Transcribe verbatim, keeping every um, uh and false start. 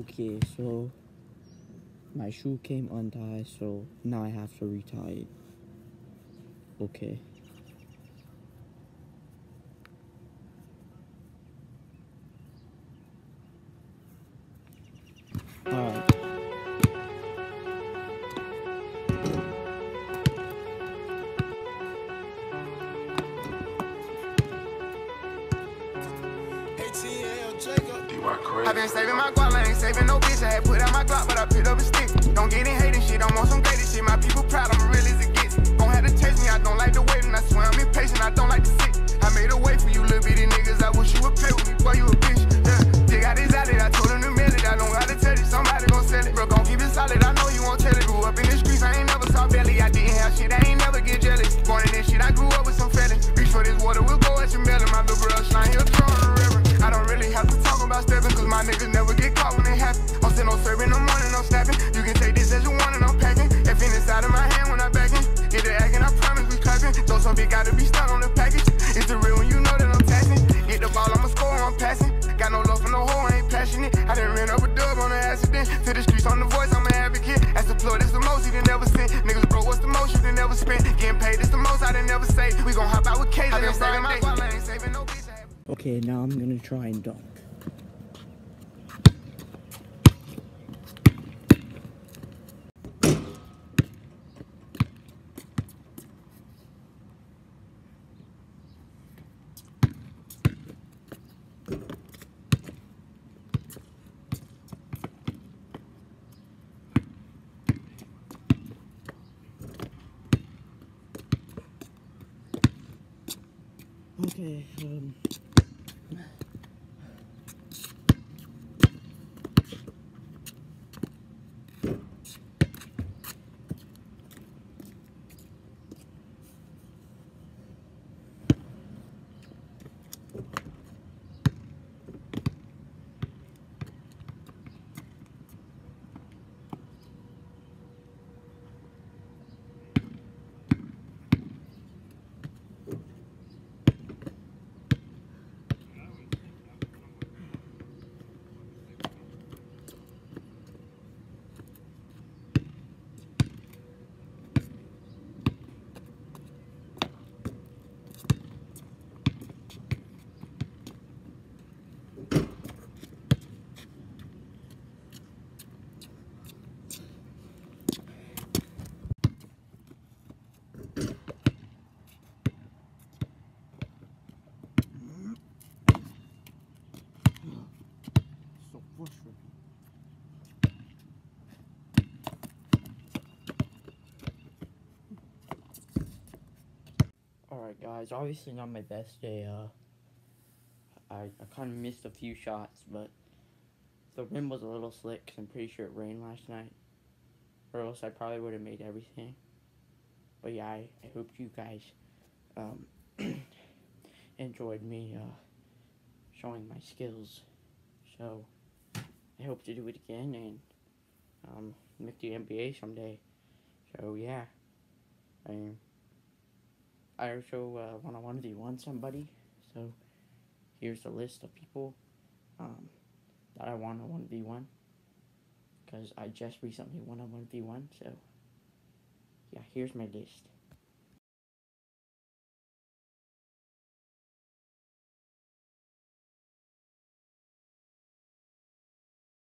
Okay, so my shoe came untied, so now I have to retie it. Okay. Alright. I been saving my guap, I ain't saving no bitch. I had put out my Glock, but I picked up a stick. Don't get in hating shit, don't want some gated shit. My people proud, I'm real as it gets. Gon' have to taste me, I don't like to wait, and I swear I'm impatient, I don't like to sit. I made a way for you little bitty niggas, I wish you would play with me, boy, you a bitch. Yeah, dig out his outlet, I told him to mail it. I don't gotta tell you, somebody gon' sell it. Bro, gon' keep it solid, I know you won't tell it. Grew up in the streets, I ain't never saw belly. I didn't have shit, I ain't never get jealous. Born in this shit, I grew up with some fellas. Reach for this water, we'll go at your melon. My little girl shine, he'll throw in the river. I don't really have to talk about stepping, cause my niggas never get caught when it happen. I'm still on serving, I'm running, I'm snapping. You can take this as you want and I'm packing. F in inside of my hand when I back in. Get the acting, I promise we clapping. Though some bitch gotta be stuck on the package. It's the real when you know that I'm taxing. Get the ball, I'ma score, I'm passing. Got no love for no hoe, I ain't passionate. I done ran up a dub on an accident. To the streets on the voice, I'm an advocate. As the plug, that's the most you done never sent. Niggas bro, what's the most you done never spent? Getting paid, it's the most I done never saved. We gon' hop out with K's. I been saving my guap, I ain't saving no bitch. Okay, now I'm gonna try and dunk. Okay, um... so frustrating. Alright guys, obviously not my best day. uh I, I kind of missed a few shots, but the rim was a little slick because I'm pretty sure it rained last night, or else I probably would have made everything. But yeah, I, I hope you guys um, enjoyed me uh, showing my skills. So I hope to do it again and um, make the N B A someday. So yeah, I I also uh, want to one v one somebody. So here's a list of people um, that I want to one v one, because I just recently won a one v one. So yeah, here's my list.